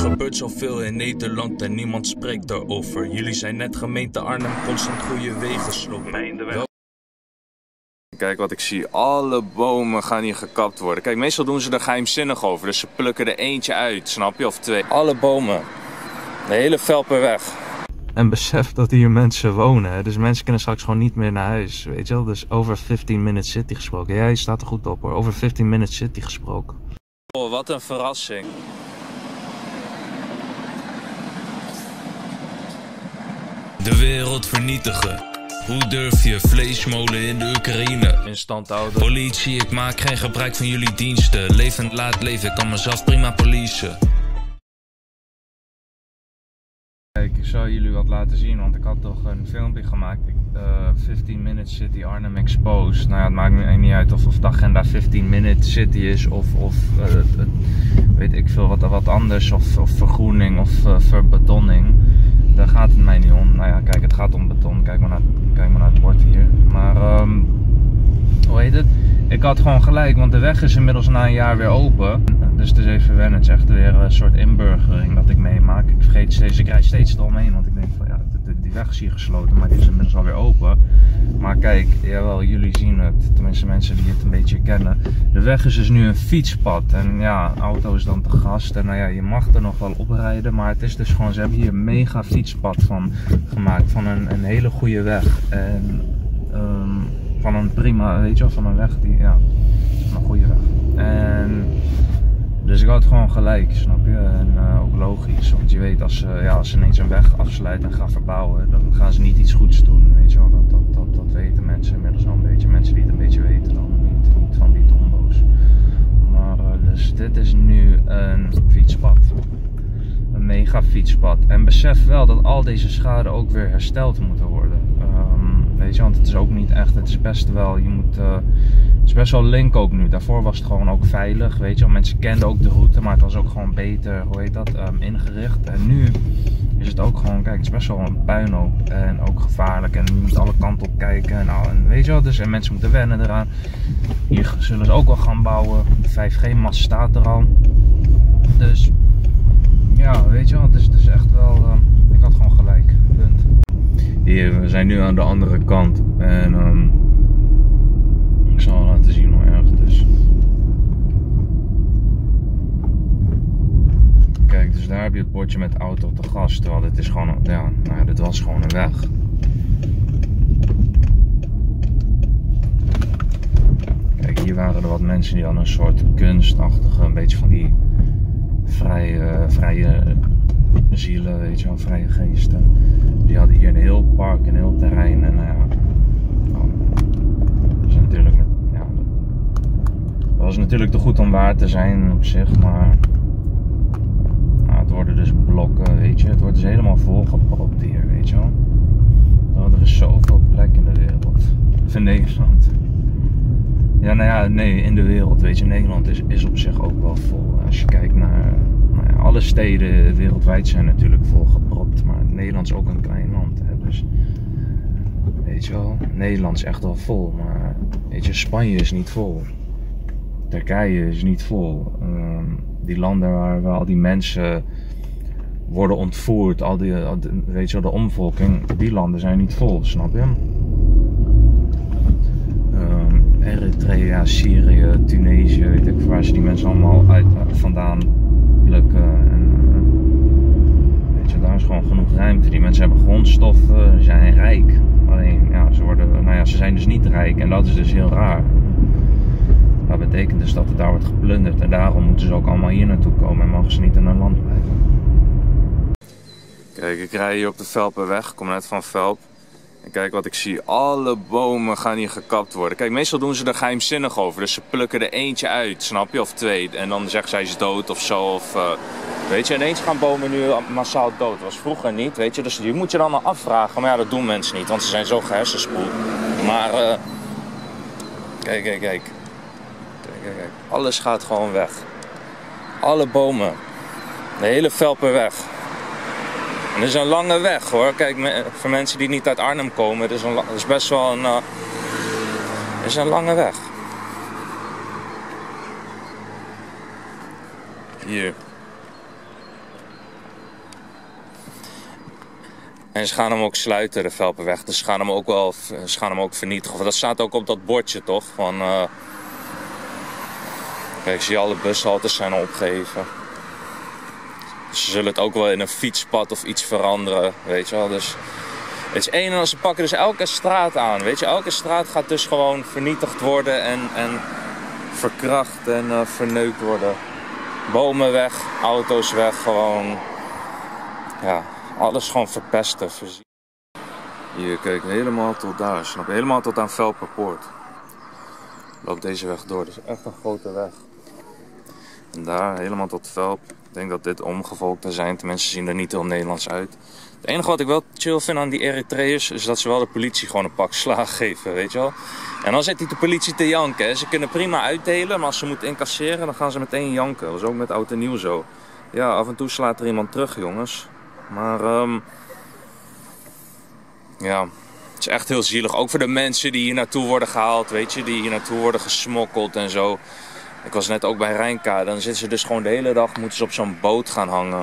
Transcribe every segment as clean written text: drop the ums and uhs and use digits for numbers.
gebeurt zoveel in Nederland en niemand spreekt erover. Jullie zijn net gemeente Arnhem, constant goede wegen slopen mij in de weg. Kijk wat ik zie, alle bomen gaan hier gekapt worden. Kijk, meestal doen ze er geheimzinnig over, dus ze plukken er eentje uit, snap je, of twee. Alle bomen, de hele Velperweg. En besef dat hier mensen wonen, hè? Dus mensen kunnen straks gewoon niet meer naar huis, weet je wel. Dus over 15 Minutes City gesproken, jij staat er goed op hoor, over 15 Minutes City gesproken. Oh, wat een verrassing. De wereld vernietigen. Hoe durf je vleesmolen in de Oekraïne In stand houden. Politie, ik maak geen gebruik van jullie diensten. Levend laat leven, ik kan mezelf prima policen. Kijk, ik zal jullie wat laten zien, want ik had toch een filmpje gemaakt. 15 Minutes City Arnhem Exposed. Nou ja, het maakt me niet uit of de agenda 15 Minutes City is of weet ik veel wat anders. Of vergroening of verbetonning. Daar gaat het mij niet om. Nou ja, kijk, het gaat om beton. Kijk maar naar het bord hier. Maar, hoe heet het? Ik had gewoon gelijk, want de weg is inmiddels na een jaar weer open. Dus het is even wennen. Het is echt weer een soort inburgering dat ik meemaak. Ik rijd steeds eromheen, want ik denk van ja, die weg is hier gesloten, maar die is inmiddels alweer open. Maar kijk, jawel, jullie zien het, tenminste mensen die het een beetje kennen. De weg is dus nu een fietspad en ja, auto is dan te gast en nou ja, je mag er nog wel oprijden, maar het is dus gewoon, ze hebben hier een mega fietspad van gemaakt, van een hele goede weg. En van een prima, weet je wel, van een weg die, ja, van een goede weg. En dus ik had gewoon gelijk, snap je? En ook logisch, want je weet als ze ineens een weg afsluiten en gaan verbouwen, dan gaan ze niet iets goeds doen, weet je wel. Dat weten mensen inmiddels wel een beetje, mensen die het een beetje weten dan, niet van die tombo's. Maar dus dit is nu een fietspad, een mega fietspad. En besef wel dat al deze schade ook weer hersteld moeten worden. Weet je, want het is ook niet echt, het is best wel, het is best wel link ook nu. Daarvoor was het gewoon ook veilig, weet je wel. Mensen kenden ook de route, maar het was ook gewoon beter, hoe heet dat, ingericht. En nu is het ook gewoon, kijk, het is best wel een puinhoop en ook gevaarlijk. En je moet alle kanten op kijken en weet je wel. Dus, en mensen moeten wennen eraan. Hier zullen ze ook wel gaan bouwen. De 5G-mast staat er al. Dus, ja, weet je wel, het is echt wel, ik had gewoon gelijk, punt. Hier, we zijn nu aan de andere kant en ik zal laten zien hoe erg het is. Kijk, dus daar heb je het bordje met auto te gast, terwijl dit is gewoon, ja, nou ja, dit was gewoon een weg. Kijk, hier waren er wat mensen die hadden een soort kunstachtige, een beetje van die vrije zielen, weet je wel, vrije geesten. Die hadden hier een heel park, een heel terrein en dat was natuurlijk te goed om waar te zijn op zich, maar het worden dus blokken, weet je, het wordt dus helemaal volgepropt hier, weet je wel. Er is zoveel plek in de wereld, of in Nederland. Ja, nou ja, nee, in de wereld, weet je, Nederland is op zich ook wel vol. Als je kijkt naar, alle steden wereldwijd zijn natuurlijk volgepropt, maar Nederland is ook een klein land, hè, dus weet je wel, Nederland is echt wel vol, maar weet je, Spanje is niet vol, Turkije is niet vol, die landen waar al die mensen worden ontvoerd, weet je wel, de omvolking, die landen zijn niet vol, snap je? Eritrea, Syrië, Tunesië, weet ik waar ze die mensen allemaal vandaan plukken. En, weet je, daar is gewoon genoeg ruimte. Die mensen hebben grondstoffen, ze zijn rijk. Alleen, ja, ze zijn dus niet rijk en dat is dus heel raar. Dat betekent dus dat het daar wordt geplunderd en daarom moeten ze ook allemaal hier naartoe komen en mogen ze niet in hun land blijven. Kijk, ik rij hier op de Velperweg, ik kom net van Velp. En kijk wat ik zie, alle bomen gaan hier gekapt worden. Kijk, meestal doen ze er geheimzinnig over, dus ze plukken er eentje uit, snap je, of twee. En dan zeggen zij is dood of zo, of weet je, ineens gaan bomen nu massaal dood. Dat was vroeger niet, weet je, dus je moet je dan maar afvragen. Maar ja, dat doen mensen niet, want ze zijn zo gehersenspoeld. Maar, kijk. Alles gaat gewoon weg. Alle bomen. De hele Velperweg. En het is een lange weg hoor. Kijk, voor mensen die niet uit Arnhem komen, het is best wel een, is een lange weg. Hier. En ze gaan hem ook sluiten, de Velperweg. Dus ze gaan hem ook vernietigen. Dat staat ook op dat bordje, toch? Van, kijk, ik zie alle bushaltes zijn al opgeheven. Dus ze zullen het ook wel in een fietspad of iets veranderen, weet je wel. Dus het is één en ze pakken dus elke straat aan, weet je. Elke straat gaat dus gewoon vernietigd worden en verkracht en verneukt worden. Bomen weg, auto's weg, gewoon, ja, alles gewoon verpesten. Hier, kijk, helemaal tot daar, snap je? Helemaal tot aan Velperpoort. Loopt deze weg door, dat is echt een grote weg. En daar, helemaal tot Velp. Ik denk dat dit omgevolkten zijn, tenminste zien er niet heel Nederlands uit. Het enige wat ik wel chill vind aan die Eritreërs is dat ze wel de politie gewoon een pak slaag geven, weet je wel. En dan zit die de politie te janken, hè. Ze kunnen prima uitdelen, maar als ze moeten incasseren dan gaan ze meteen janken. Dat is ook met oud en nieuw zo. Ja, af en toe slaat er iemand terug, jongens. Maar ja, het is echt heel zielig. Ook voor de mensen die hier naartoe worden gehaald, weet je, die hier naartoe worden gesmokkeld en zo. Ik was net ook bij Rijnka, dan zitten ze dus gewoon de hele dag, moeten ze op zo'n boot gaan hangen.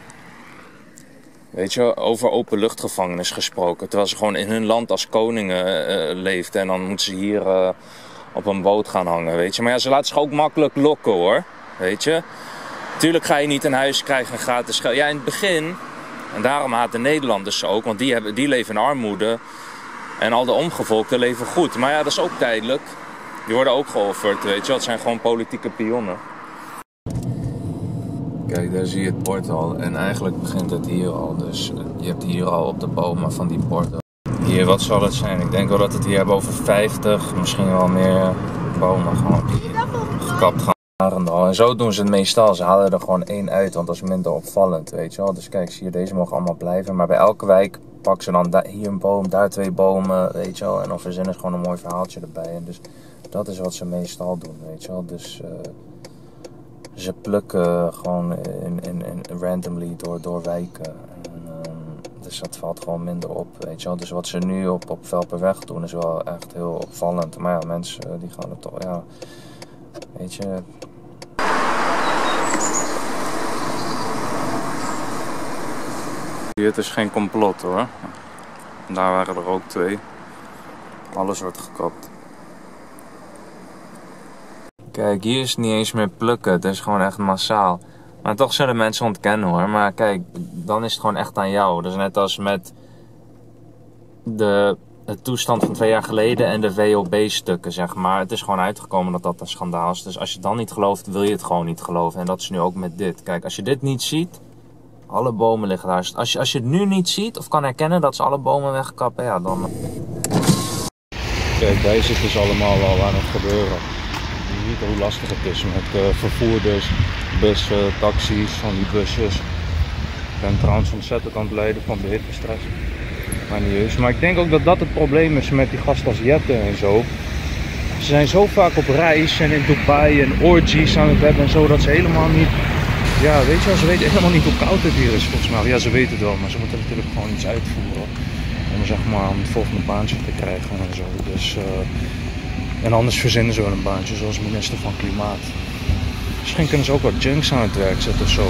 Weet je, over openluchtgevangenis gesproken. Terwijl ze gewoon in hun land als koningen leefden. En dan moeten ze hier op een boot gaan hangen, weet je. Maar ja, ze laten zich ook makkelijk lokken, hoor. Weet je. Tuurlijk ga je niet een huis krijgen en gratis geld. Ja, in het begin. En daarom haten Nederlanders ze ook. Want die leven in armoede. En al de omgevolkten leven goed. Maar ja, dat is ook tijdelijk. Die worden ook geofferd, weet je. Dat zijn gewoon politieke pionnen. Kijk, daar zie je het bord al. En eigenlijk begint het hier al. Dus je hebt hier al op de bomen van die borden. Hier, wat zal het zijn? Ik denk wel dat het hier hebben over 50, misschien wel meer bomen gewoon gekapt gaan. En zo doen ze het meestal. Ze halen er gewoon één uit, want dat is minder opvallend, weet je wel. Dus kijk, zie je, deze mogen allemaal blijven. Maar bij elke wijk pakken ze dan hier een boom, daar 2 bomen, weet je wel. En dan verzinnen ze gewoon een mooi verhaaltje erbij. En dus dat is wat ze meestal doen, weet je wel. Dus ze plukken gewoon randomly door wijken. Dus dat valt gewoon minder op, weet je wel. Dus wat ze nu op Velperweg doen is wel echt heel opvallend. Maar ja, mensen die gaan het toch, ja, weet je. Het is geen complot, hoor. Daar waren er ook 2. Alles wordt gekapt. Kijk, hier is het niet eens meer plukken. Het is gewoon echt massaal. Maar toch zullen mensen ontkennen, hoor. Maar kijk, dan is het gewoon echt aan jou. Dus net als met de toestand van 2 jaar geleden en de WOB-stukken, zeg maar. Het is gewoon uitgekomen dat dat een schandaal is. Dus als je het dan niet gelooft, wil je het gewoon niet geloven. En dat is nu ook met dit. Kijk, als je dit niet ziet, alle bomen liggen daar. Als je het nu niet ziet of kan herkennen dat ze alle bomen wegkappen, ja, dan. Kijk, daar zit dus allemaal al aan het gebeuren. Je ziet hoe lastig het is met vervoerders, bussen, taxis, van die busjes. Ik ben trouwens ontzettend aan het lijden van de hittestress. Maar niet eens. Maar ik denk ook dat dat het probleem is met die gasten als Jette en zo. Ze zijn zo vaak op reis en in Dubai en orgies aan het hebben en zo, dat ze helemaal niet. Ja, weet je wel, ze weten helemaal niet hoe koud het hier is volgens mij. Ja, ze weten het wel, maar ze moeten natuurlijk gewoon iets uitvoeren. Om zeg maar een volgende baantje te krijgen en zo. Dus, en anders verzinnen ze wel een baantje, zoals minister van Klimaat. Misschien kunnen ze ook wat junks aan het werk zetten of zo.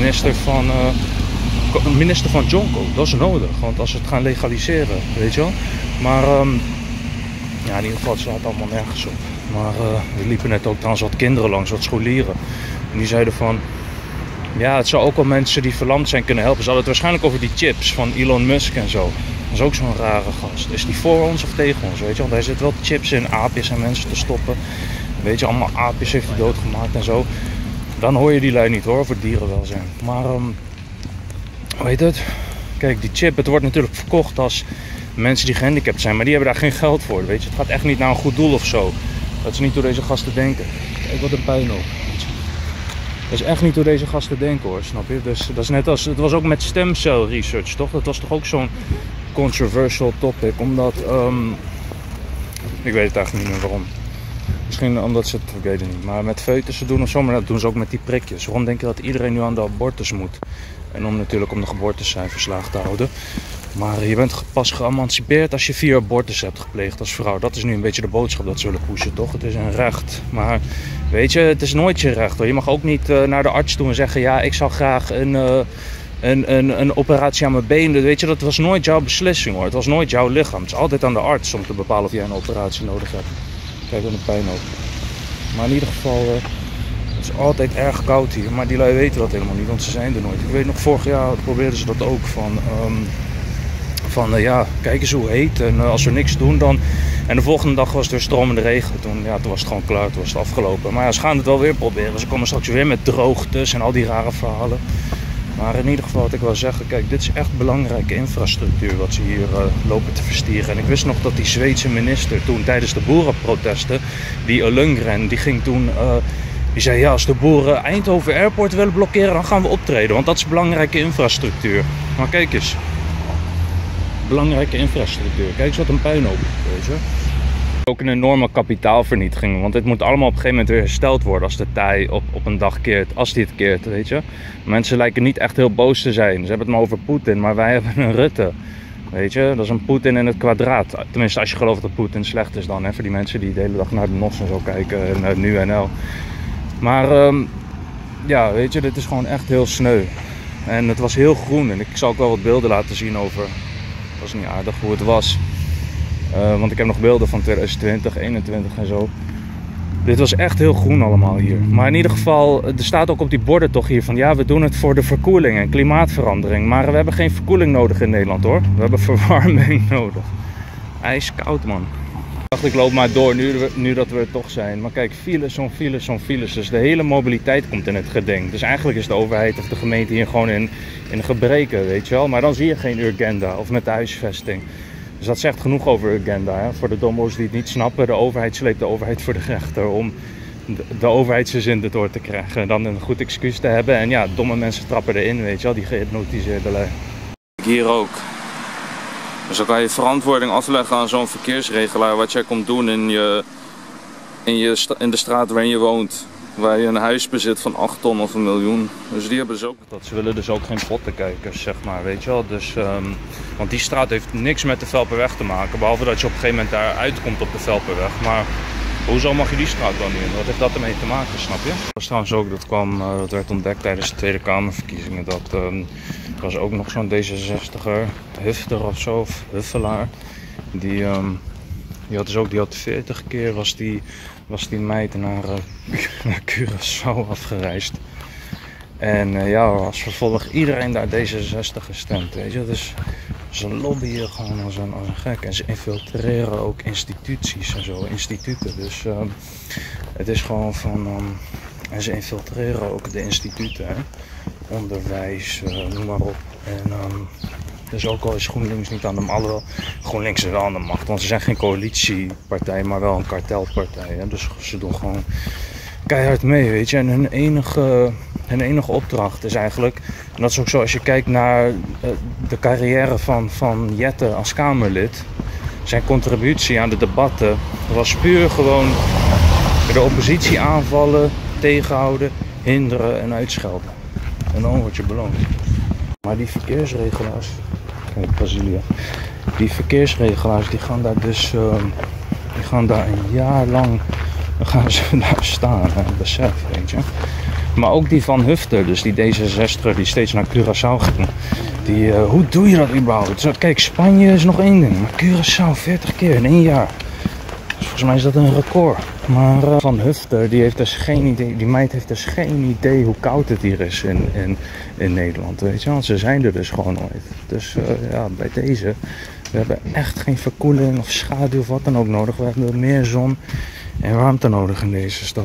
Minister van Jonko, dat is nodig. Want als ze het gaan legaliseren, weet je wel. Maar ja, in ieder geval, het slaat allemaal nergens op. Maar er liepen net ook trouwens wat kinderen langs, wat scholieren. En die zeiden van, ja, het zou ook wel mensen die verlamd zijn kunnen helpen. Ze hadden het waarschijnlijk over die chips van Elon Musk en zo. Dat is ook zo'n rare gast. Is die voor ons of tegen ons, weet je? Want hij zit wel chips in aapjes en mensen te stoppen. Weet je, allemaal aapjes heeft hij doodgemaakt en zo. Dan hoor je die lui niet, hoor, over dierenwelzijn. Maar, hoe heet het? Kijk, die chip, het wordt natuurlijk verkocht als mensen die gehandicapt zijn. Maar die hebben daar geen geld voor, weet je. Het gaat echt niet naar een goed doel of zo. Dat is niet hoe deze gasten denken. Kijk, wat een puinhoop. Dat is echt niet hoe deze gasten denken, hoor, snap je? Dus dat is net als, het was ook met stemcel research, toch? Dat was toch ook zo'n controversial topic, omdat, ik weet het eigenlijk niet meer waarom. Misschien omdat ze het, ik weet het niet, maar met foetussen doen of zo, maar dat doen ze ook met die prikjes. Waarom denk je dat iedereen nu aan de abortus moet? En om natuurlijk om de geboortecijfers laag te houden. Maar je bent pas geëmancipeerd als je 4 abortus hebt gepleegd als vrouw. Dat is nu een beetje de boodschap dat ze willen pushen, toch? Het is een recht. Maar weet je, het is nooit je recht, hoor. Je mag ook niet naar de arts toe en zeggen, ja, ik zou graag een een operatie aan mijn been. Weet je, dat was nooit jouw beslissing hoor. Het was nooit jouw lichaam. Het is altijd aan de arts om te bepalen of jij een operatie nodig hebt. Kijk, dan de pijn ook. Maar in ieder geval, het is altijd erg koud hier. Maar die lui weten dat helemaal niet, want ze zijn er nooit. Ik weet nog, vorig jaar probeerden ze dat ook ja, kijk eens hoe heet. En als we niks doen dan... En de volgende dag was het weer stromende regen. Toen was het gewoon klaar, toen was het afgelopen. Maar ja, ze gaan het wel weer proberen. Ze komen straks weer met droogtes en al die rare verhalen. Maar in ieder geval wat ik wil zeggen, kijk, dit is echt belangrijke infrastructuur wat ze hier lopen te verstieren. En ik wist nog dat die Zweedse minister toen tijdens de boerenprotesten, die Lundgren, die ging toen... die zei, ja, als de boeren Eindhoven Airport willen blokkeren, dan gaan we optreden. Want dat is belangrijke infrastructuur. Maar kijk eens. Belangrijke infrastructuur. Kijk eens wat een puinhoop, weet je. Ook een enorme kapitaalvernietiging. Want dit moet allemaal op een gegeven moment weer hersteld worden als de tij op een dag keert. Als die het keert, weet je. Mensen lijken niet echt heel boos te zijn. Ze hebben het maar over Poetin, maar wij hebben een Rutte. Weet je, dat is een Poetin in het kwadraat. Tenminste, als je gelooft dat Poetin slecht is dan. Hè, voor die mensen die de hele dag naar de NOS en zo kijken. En naar nu.nl. Maar ja, weet je, dit is gewoon echt heel sneu. En het was heel groen. En ik zal ook wel wat beelden laten zien over... Het was niet aardig hoe het was. Want ik heb nog beelden van 2020, 2021 en zo. Dit was echt heel groen allemaal hier. Maar in ieder geval, er staat ook op die borden toch hier van... Ja, we doen het voor de verkoeling en klimaatverandering. Maar we hebben geen verkoeling nodig in Nederland hoor. We hebben verwarming nodig. IJskoud man. Ik dacht, ik loop maar door nu dat we er toch zijn. Maar kijk, files, zo'n files, zo'n files. Dus de hele mobiliteit komt in het geding. Dus eigenlijk is de overheid of de gemeente hier gewoon in gebreken, weet je wel. Maar dan zie je geen Urgenda of met de huisvesting. Dus dat zegt genoeg over Urgenda. Hè? Voor de dombo's die het niet snappen, de overheid sleept de overheid voor de rechter om de overheid zijn zin erdoor te krijgen. Dan een goed excuus te hebben. En ja, domme mensen trappen erin, weet je wel, die gehypnotiseerde lui. Hier ook. Dus dan kan je verantwoording afleggen aan zo'n verkeersregelaar wat jij komt doen in de straat waarin je woont. Waar je een huis bezit van 8 ton of 1 miljoen. Dus die hebben dus ook dat. Ze willen dus ook geen pottenkijkers, zeg maar, weet je wel. Dus, want die straat heeft niks met de Velperweg te maken. Behalve dat je op een gegeven moment daar uitkomt op de Velperweg. Maar hoezo mag je die straat dan niet in? Wat heeft dat ermee te maken, snap je? Dat was trouwens ook, dat werd ontdekt tijdens de Tweede Kamerverkiezingen. Dat was ook nog zo'n D66er, Hufter of zo, of Huffelaar. Die had 40 keer was die meid naar Curaçao afgereisd. En ja, als vervolg iedereen daar D66 gestemd, weet je. Dus ze lobbyen gewoon als een gek. En ze infiltreren ook instituties en zo, instituten. Dus het is gewoon van... en ze infiltreren ook de instituten, hè. Onderwijs, noem maar op. En dus ook al is GroenLinks niet aan de macht, alhoewel GroenLinks is wel aan de macht, want ze zijn geen coalitiepartij, maar wel een kartelpartij. Hè? Dus ze doen gewoon keihard mee, weet je. En hun enige opdracht is eigenlijk, en dat is ook zo als je kijkt naar de carrière van Jette als Kamerlid, zijn contributie aan de debatten was puur gewoon de oppositie aanvallen, tegenhouden, hinderen en uitschelden. En dan word je beloond. Maar die verkeersregelaars, kijk Brazilië, die verkeersregelaars die gaan daar dus, die gaan daar een jaar lang, gaan ze daar staan, hè, besef, weet je. Maar ook die van Hufter, dus die D66er die steeds naar Curaçao ging, die, hoe doe je dat überhaupt? Kijk, Spanje is nog één ding, maar Curaçao 40 keer in 1 jaar. Dus volgens mij is dat een record. Maar Van Hufter, die heeft dus geen idee, die meid heeft dus geen idee hoe koud het hier is in Nederland, weet je. Want ze zijn er dus gewoon nooit. Dus ja, bij deze, we hebben echt geen verkoeling of schaduw of wat dan ook nodig. We hebben meer zon en warmte nodig in deze stad.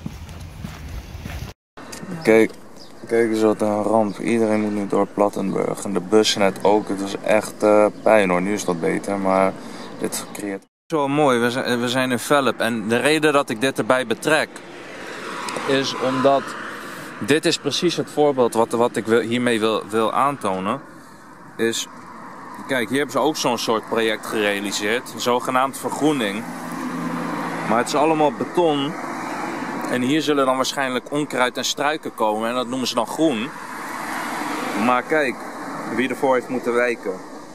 Kijk eens wat een ramp. Iedereen moet nu door Plattenburg. En de bus net ook. Het was echt pijn hoor. Nu is dat beter, maar dit creëert... Zo mooi, we zijn in Velp en de reden dat ik dit erbij betrek is omdat dit is precies het voorbeeld wat ik hiermee wil aantonen. Is, kijk, hier hebben ze ook zo'n soort project gerealiseerd, zogenaamd vergroening. Maar het is allemaal beton en hier zullen dan waarschijnlijk onkruid en struiken komen en dat noemen ze dan groen. Maar kijk, wie ervoor heeft moeten wijken.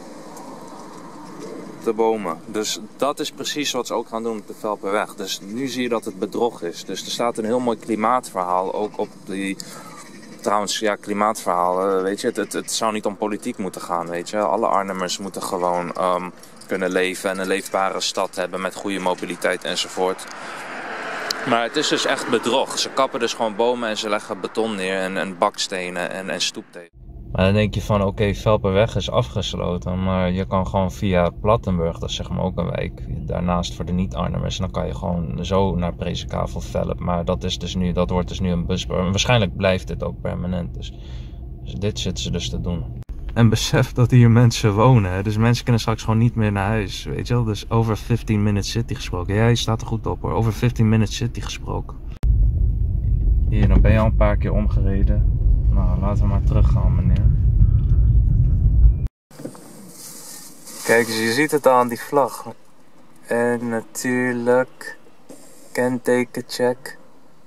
De bomen. Dus dat is precies wat ze ook gaan doen op de Velperweg. Dus nu zie je dat het bedrog is. Dus er staat een heel mooi klimaatverhaal ook op Trouwens, ja, klimaatverhaal, weet je, het zou niet om politiek moeten gaan, weet je. Alle Arnhemmers moeten gewoon kunnen leven en een leefbare stad hebben met goede mobiliteit enzovoort. Maar het is dus echt bedrog. Ze kappen dus gewoon bomen en ze leggen beton neer en bakstenen en stoeptegels. Maar dan denk je van oké, Velperweg is afgesloten, maar je kan gewoon via Plattenburg, dat is zeg maar ook een wijk, daarnaast voor de niet-Arnhemmers, en dan kan je gewoon zo naar Presikhaaf of Velp. Maar dat wordt dus nu een busbar. En waarschijnlijk blijft dit ook permanent. Dus dit zitten ze dus te doen. En besef dat hier mensen wonen. Hè? Dus mensen kunnen straks gewoon niet meer naar huis. Weet je wel? Dus over 15 Minute City gesproken. Ja, je staat er goed op hoor. Over 15 Minute City gesproken. Hier, dan ben je al een paar keer omgereden. Nou, laten we maar teruggaan, meneer. Kijk eens, je ziet het al aan die vlag. En natuurlijk, kentekencheck.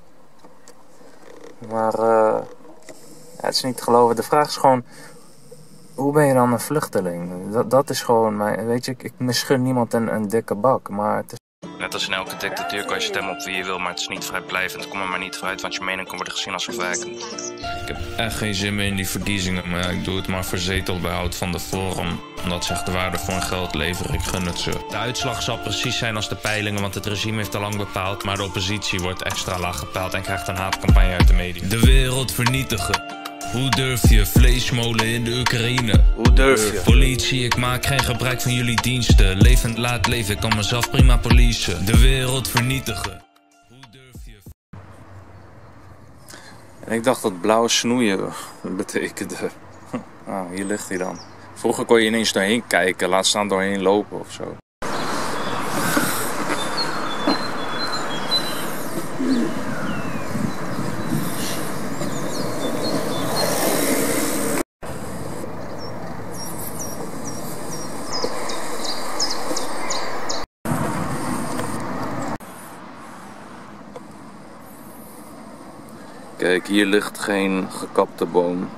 Maar ja, het is niet te geloven. De vraag is gewoon, hoe ben je dan een vluchteling? Dat is gewoon mijn, weet je, ik misgun niemand een dikke bak, maar het is... Net als in elke dictatuur kan je stemmen op wie je wil, maar het is niet vrijblijvend. Kom er maar niet vooruit, want je mening kan worden gezien als verwijkend. Ik heb echt geen zin meer in die verkiezingen, maar ik doe het maar voor zetelbehoud van de Forum. Omdat zegt de waarde voor hun geld leveren, ik gun het ze. De uitslag zal precies zijn als de peilingen, want het regime heeft al lang bepaald. Maar de oppositie wordt extra laag gepeild en krijgt een haatcampagne uit de media. De wereld vernietigen. Hoe durf je? Vleesmolen in de Oekraïne. Hoe durf je? Politie, ik maak geen gebruik van jullie diensten. Levend laat leven, ik kan mezelf prima policen. De wereld vernietigen. Hoe durf je? En ik dacht dat blauw snoeien betekende. Nou, hier ligt hij dan. Vroeger kon je ineens doorheen kijken, laat staan doorheen lopen of zo. Kijk, hier ligt geen gekapte boom.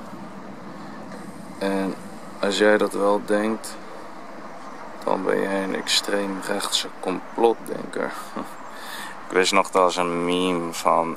En als jij dat wel denkt, dan ben jij een extreem rechtse complotdenker. Ik wist nog, dat was een meme van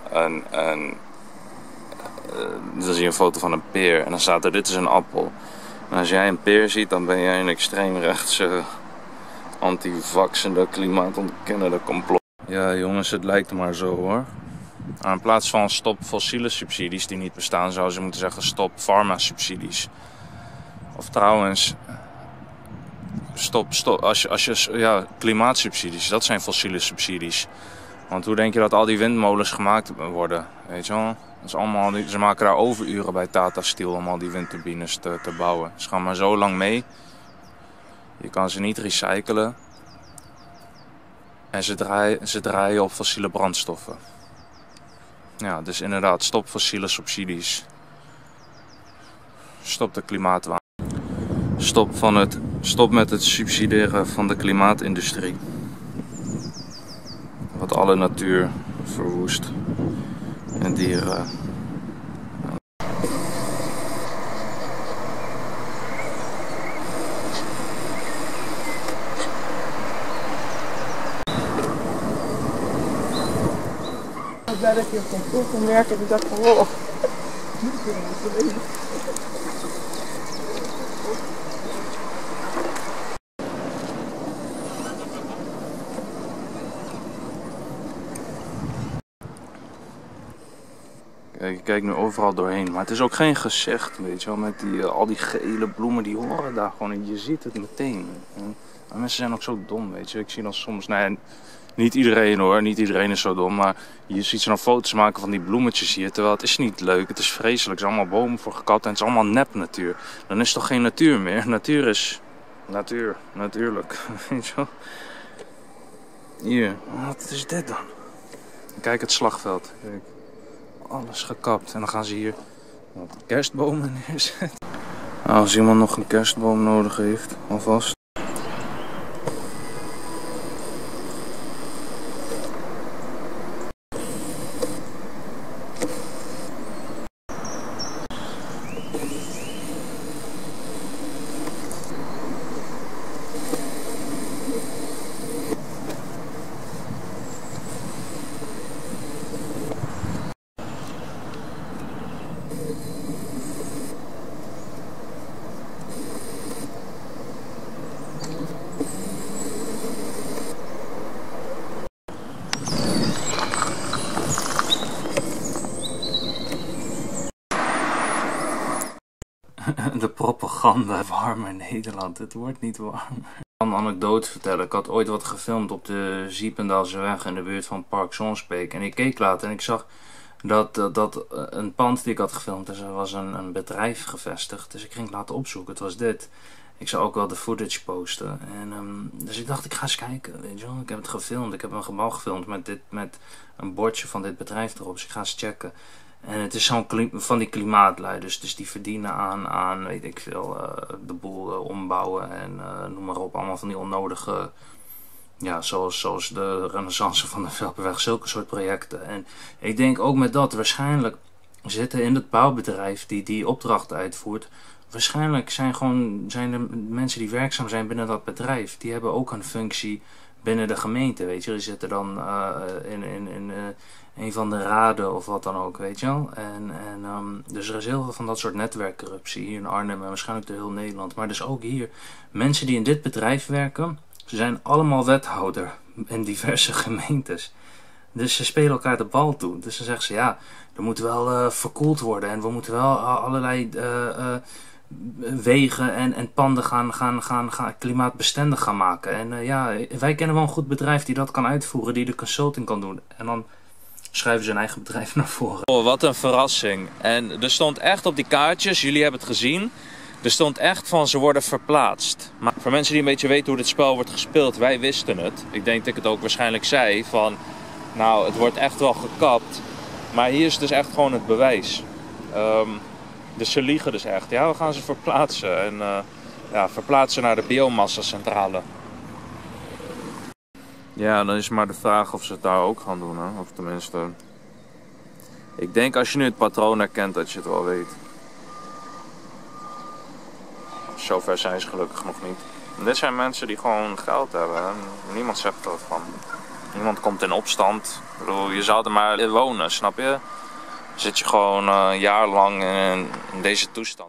dan zie je een foto van een peer en dan staat er, dit is een appel. En als jij een peer ziet, dan ben jij een extreem rechtse, anti-vaxende, klimaatontkennende complot. Ja jongens, het lijkt maar zo hoor. In plaats van stop fossiele subsidies die niet bestaan, zouden ze moeten zeggen stop farmasubsidies. Of trouwens, stop, ja, klimaatsubsidies, dat zijn fossiele subsidies. Want hoe denk je dat al die windmolens gemaakt worden, weet je wel? Dat is allemaal, ze maken daar overuren bij Tata Steel om al die windturbines te bouwen. Ze gaan maar zo lang mee. Je kan ze niet recyclen. En ze draaien op fossiele brandstoffen. Ja, dus inderdaad, stop fossiele subsidies. Stop de klimaatwaan. Stop met het subsidiëren van de klimaatindustrie. Wat alle natuur verwoest. En dieren. Blij dat je op kantoor kon werken en ik dacht van wow. Kijk, je kijkt nu overal doorheen, maar het is ook geen gezicht, weet je wel, met al die gele bloemen, die horen daar gewoon in. Je ziet het meteen. En mensen zijn ook zo dom, weet je. Ik zie dan soms, nee, niet iedereen hoor, niet iedereen is zo dom, maar je ziet ze dan foto's maken van die bloemetjes hier, terwijl het is niet leuk, het is vreselijk, er zijn allemaal bomen voor gekapt en het is allemaal nep natuur. Dan is het toch geen natuur meer? Natuur is natuur, natuurlijk, weet je wel. Hier, wat is dit dan? Kijk het slagveld, kijk. Alles gekapt en dan gaan ze hier kerstbomen neerzetten. Nou, als iemand nog een kerstboom nodig heeft, alvast. De propaganda. Warmer Nederland, het wordt niet warmer. Ik kan een anekdote vertellen. Ik had ooit wat gefilmd op de Ziependaalseweg in de buurt van Park Zonsbeek. En ik keek later en ik zag dat een pand die ik had gefilmd, dus er was een bedrijf gevestigd. Dus ik ging het laten opzoeken. Het was dit. Ik zou ook wel de footage posten. En, dus ik dacht, ik ga eens kijken. Weet je wel. Ik heb het gefilmd. Ik heb een gebouw gefilmd met een bordje van dit bedrijf erop. Dus ik ga eens checken. En het is zo'n van die klimaatlui. Dus die verdienen aan weet ik veel, de boel ombouwen. En noem maar op. Allemaal van die onnodige, ja, zoals de renaissance van de Velperweg. Zulke soort projecten. En ik denk ook met dat, waarschijnlijk zitten in het bouwbedrijf die opdrachten uitvoert. Waarschijnlijk zijn er mensen die werkzaam zijn binnen dat bedrijf. Die hebben ook een functie binnen de gemeente, weet je. Die zitten dan in een van de raden of wat dan ook, weet je wel. Dus er is heel veel van dat soort netwerkcorruptie hier in Arnhem en waarschijnlijk door heel Nederland. Maar dus ook hier, mensen die in dit bedrijf werken, ze zijn allemaal wethouder in diverse gemeentes. Dus ze spelen elkaar de bal toe. Dus dan zeggen ze, ja, er moet wel verkoeld worden en we moeten wel allerlei wegen en panden gaan klimaatbestendig gaan maken. En ja, wij kennen wel een goed bedrijf die dat kan uitvoeren, die de consulting kan doen. En dan schuiven ze een eigen bedrijf naar voren. Oh, wat een verrassing. En er stond echt op die kaartjes, jullie hebben het gezien, er stond echt van ze worden verplaatst. Maar voor mensen die een beetje weten hoe dit spel wordt gespeeld, wij wisten het. Ik denk dat ik het ook waarschijnlijk zei van, nou, het wordt echt wel gekapt. Maar hier is dus echt gewoon het bewijs. Dus ze liegen dus echt. Ja, we gaan ze verplaatsen. En ja, verplaatsen naar de biomassa-centrale. Ja, dan is maar de vraag of ze het daar ook gaan doen. Hè? Of tenminste, ik denk als je nu het patroon herkent dat je het wel weet. Zover zijn ze gelukkig nog niet. En dit zijn mensen die gewoon geld hebben. Hè? Niemand zegt dat van. Niemand komt in opstand. Ik bedoel, je zou er maar wonen, snap je? Zit je gewoon een jaar lang in deze toestand.